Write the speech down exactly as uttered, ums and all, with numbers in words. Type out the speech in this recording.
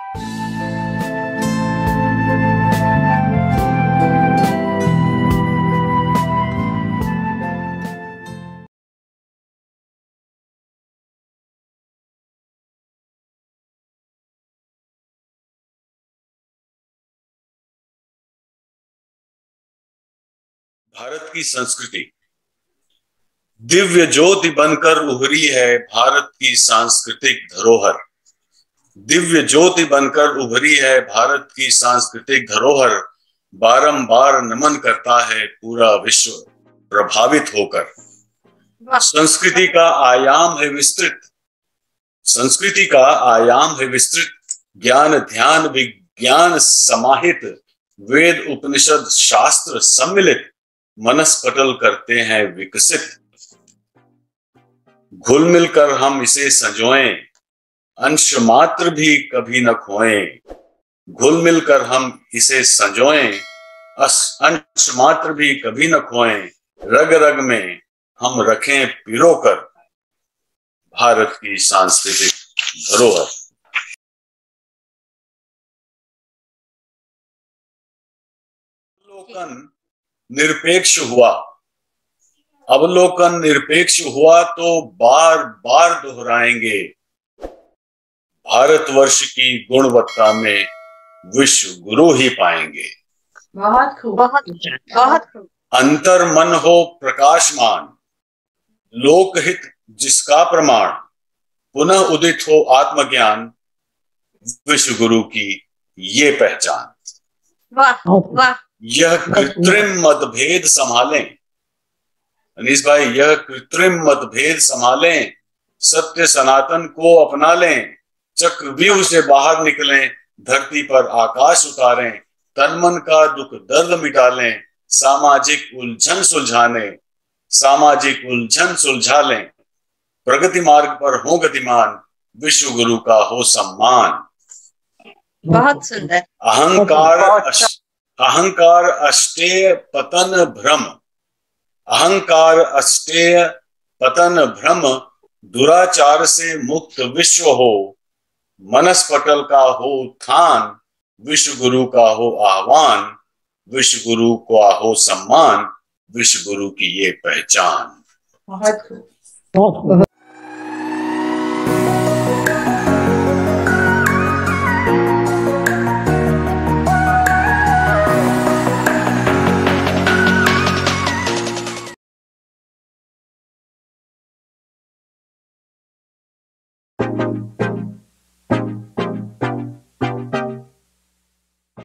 भारत की संस्कृति दिव्य ज्योति बनकर उभरी है। भारत की सांस्कृतिक धरोहर दिव्य ज्योति बनकर उभरी है। भारत की सांस्कृतिक धरोहर बारंबार नमन करता है पूरा विश्व प्रभावित होकर। संस्कृति का आयाम है विस्तृत संस्कृति का आयाम है विस्तृत ज्ञान ध्यान विज्ञान समाहित वेद उपनिषद शास्त्र सम्मिलित मनस्पटल करते हैं विकसित। घुल मिलकर हम इसे संजोएं अंश मात्र भी कभी न खोएं। घुल मिलकर हम इसे संजोएं अंश मात्र भी कभी न खोएं। रग रग में हम रखें पिरोकर भारत की सांस्कृतिक धरोहर। अवलोकन निरपेक्ष हुआ अवलोकन निरपेक्ष हुआ तो बार बार दोहराएंगे। भारतवर्ष की गुणवत्ता में विश्व गुरु ही पाएंगे। बहुत खूब बहुत बहुत खूब। अंतर मन हो प्रकाशमान लोकहित जिसका प्रमाण पुनः उदित हो आत्मज्ञान विश्व गुरु की ये पहचान। वाह वाह। यह कृत्रिम मतभेद संभालें अनीस भाई, यह कृत्रिम मतभेद संभालें। सत्य सनातन को अपना लें। चक्रव्यूह से बाहर निकलें। धरती पर आकाश उतारें। तन मन का दुख दर्द मिटा लें। सामाजिक उलझन सुलझाने सामाजिक उलझन सुलझा लें। प्रगति मार्ग पर हो गतिमान विश्व गुरु का हो सम्मान। बहुत सुंदर। अहंकार अहंकार अष्टेय पतन भ्रम अहंकार अष्टेय पतन भ्रम दुराचार से मुक्त विश्व हो। मनस्पटल का हो उत्थान विश्व गुरु का हो आह्वान। विश्व गुरु को हो सम्मान विश्व गुरु की ये पहचान। बहुत खूब।